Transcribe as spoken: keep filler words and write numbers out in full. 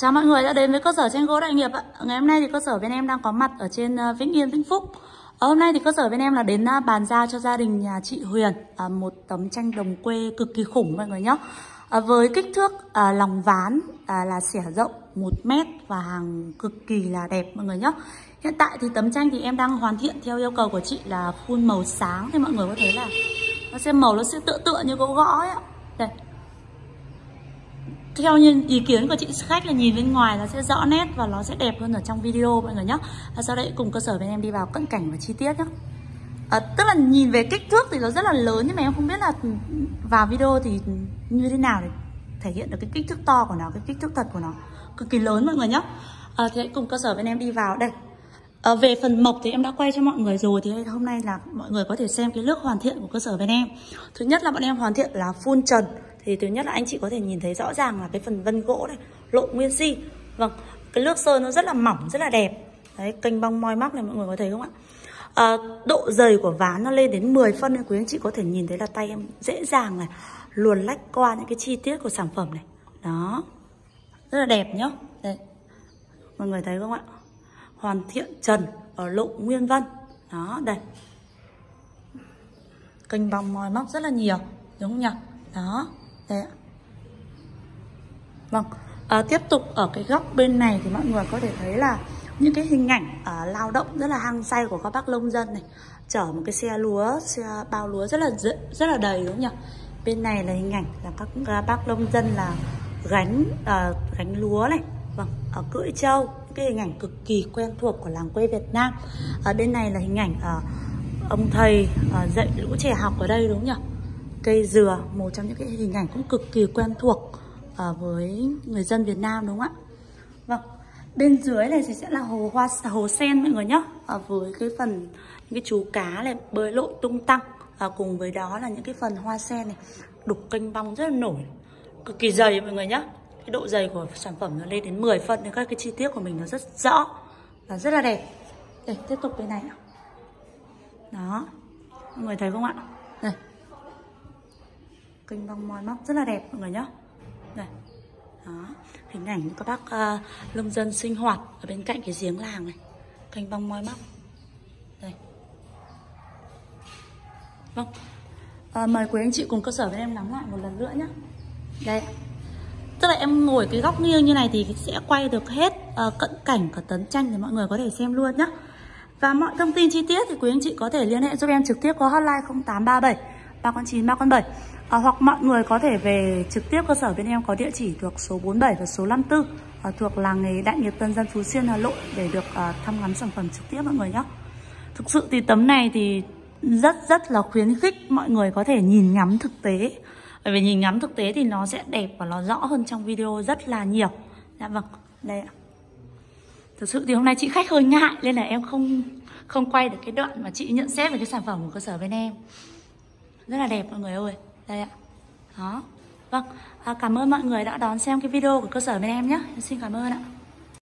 Chào mọi người đã đến với cơ sở tranh gỗ Đại Nghiệp ạ. Ngày hôm nay thì cơ sở bên em đang có mặt ở trên Vĩnh Yên, Vĩnh Phúc. Ở hôm nay thì cơ sở bên em là đến bàn giao cho gia đình nhà chị Huyền một tấm tranh đồng quê cực kỳ khủng mọi người nhé. Với kích thước lòng ván là xẻ rộng một mét và hàng cực kỳ là đẹp mọi người nhé. Hiện tại thì tấm tranh thì em đang hoàn thiện theo yêu cầu của chị là phun màu sáng, thì mọi người có thấy là nó sẽ màu nó sẽ tựa tựa như gỗ gõ ấy ạ. Đây. Theo như ý kiến của chị khách là nhìn bên ngoài nó sẽ rõ nét và nó sẽ đẹp hơn ở trong video mọi người nhé. Và sau đây cùng cơ sở bên em đi vào cận cảnh và chi tiết nhé. À, tức là nhìn về kích thước thì nó rất là lớn, nhưng mà em không biết là vào video thì như thế nào để thể hiện được cái kích thước to của nó, cái kích thước thật của nó cực kỳ lớn mọi người nhé. À, thế cùng cơ sở bên em đi vào đây. À, về phần mộc thì em đã quay cho mọi người rồi, thì hôm nay là mọi người có thể xem cái lướt hoàn thiện của cơ sở bên em. Thứ nhất là bọn em hoàn thiện là full trần. Thì thứ nhất là anh chị có thể nhìn thấy rõ ràng là cái phần vân gỗ này lộ nguyên si. Vâng, cái nước sơn nó rất là mỏng, rất là đẹp. Đấy, kênh bong moi móc này mọi người có thấy không ạ? À, độ dày của ván nó lên đến mười phân nên quý anh chị có thể nhìn thấy là tay em dễ dàng này luồn lách qua những cái chi tiết của sản phẩm này. Đó, rất là đẹp nhá. Đây, mọi người thấy không ạ? Hoàn thiện trần ở lộ nguyên vân. Đó, đây, kênh bong moi móc rất là nhiều, đúng không nhỉ? Đó, đây ạ. Vâng, à, tiếp tục ở cái góc bên này thì mọi người có thể thấy là những cái hình ảnh à, lao động rất là hăng say của các bác nông dân này, chở một cái xe lúa, xe bao lúa rất là rất là đầy, đúng không nhỉ? Bên này là hình ảnh là các, các bác nông dân là gánh à, gánh lúa này, vâng, ở cưỡi trâu, những cái hình ảnh cực kỳ quen thuộc của làng quê Việt Nam. Ở bên này là hình ảnh à, ông thầy à, dạy lũ trẻ học ở đây, đúng không nhỉ? Cây dừa, một trong những cái hình ảnh cũng cực kỳ quen thuộc à, với người dân Việt Nam, đúng không ạ? Vâng, bên dưới này thì sẽ là hồ hoa hồ sen mọi người nhé, à, với cái phần những cái chú cá này bơi lội tung tăng, à, cùng với đó là những cái phần hoa sen này đục kênh bong rất là nổi, cực kỳ dày mọi người nhé. Cái độ dày của sản phẩm nó lên đến mười phân nên các cái chi tiết của mình nó rất rõ và rất là đẹp. Đây, tiếp tục bên này. Đó, mọi người thấy không ạ? Đây, kênh bong moi móc rất là đẹp mọi người nhé. Đây, đó, hình ảnh các bác uh, nông dân sinh hoạt ở bên cạnh cái giếng làng này, kênh bong moi móc. Đây, vâng, uh, mời quý anh chị cùng cơ sở với em nắm lại một lần nữa nhé. Đây, tức là em ngồi cái góc nghiêng như này thì sẽ quay được hết uh, cận cảnh của tấm tranh để mọi người có thể xem luôn nhé. Và mọi thông tin chi tiết thì quý anh chị có thể liên hệ giúp em trực tiếp qua hotline không tám ba bảy ba con chín ba con bảy. À, hoặc mọi người có thể về trực tiếp cơ sở bên em có địa chỉ thuộc số bốn mươi bảy và số năm mươi tư à, thuộc làng nghề Đại Nghiệp Tân Dân Phú Xuyên, Hà Nội để được à, thăm ngắm sản phẩm trực tiếp mọi người nhé. Thực sự thì tấm này thì rất rất là khuyến khích mọi người có thể nhìn ngắm thực tế. Bởi vì nhìn ngắm thực tế thì nó sẽ đẹp và nó rõ hơn trong video rất là nhiều. Dạ vâng, đây ạ. Thực sự thì hôm nay chị khách hơi ngại nên là em không không quay được cái đoạn mà chị nhận xét về cái sản phẩm của cơ sở bên em. Rất là đẹp mọi người ơi. Đây ạ. Đó. Vâng, à, cảm ơn mọi người đã đón xem cái video của cơ sở bên em nhé. Em xin cảm ơn ạ.